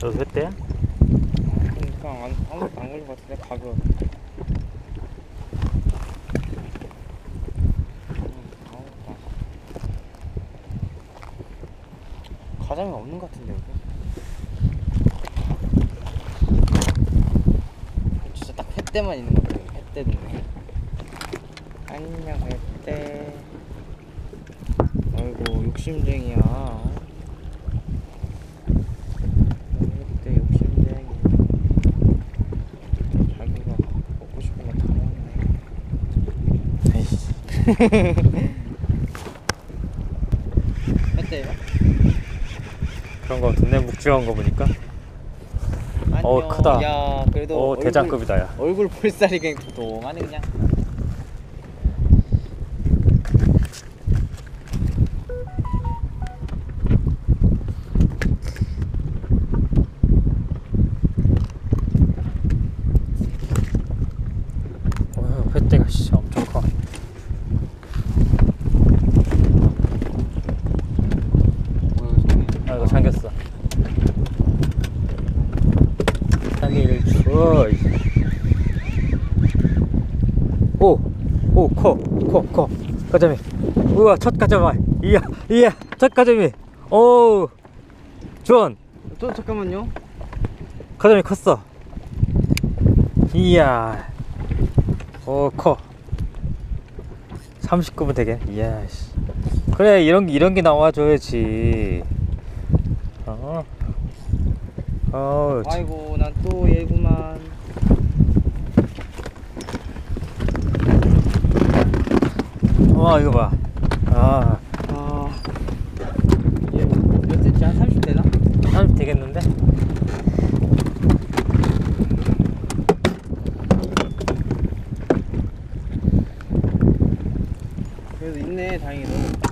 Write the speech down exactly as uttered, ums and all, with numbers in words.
너도 횟대야? 그러니까 안, 아무것도 안 걸린 것 같은데 가격. 가장이 없는 것 같은데 여기. 진짜 딱 횟대만 있는 것 같아. 횟대 동네. 안녕 횟대. 아이고 욕심쟁이야. 횟대 욕심쟁이. 자기가 먹고 싶은 거 다 먹네. 에이씨. 횟대요? 그런 거 돈내 묵직한 거 보니까. 안녕. 어 크다. 야 그래도 어 얼굴, 대장급이다 야. 얼굴 볼살이 그냥 동하네 그냥. 어, 횟대가 씨 엄청 커. 아 이거 잠겼어. 살리를 줘. 오, 오, 커, 커, 커. 가자미. 우와, 첫 가자미. 이야, 이야, 첫 가자미. 오, 주원. 또 잠깐만요. 가자미 컸어. 이야, 오, 커. 삼십구 분 되게. 이야, 씨. 그래, 이런 게 이런 게 나와줘야지. 어, 어. 아이고 난 또 얘구만. 와 이거 봐. 아, 아, 얘 몇 센치? 한 삼십 되나? 삼십 되겠는데? 그래도 있네 다행히도.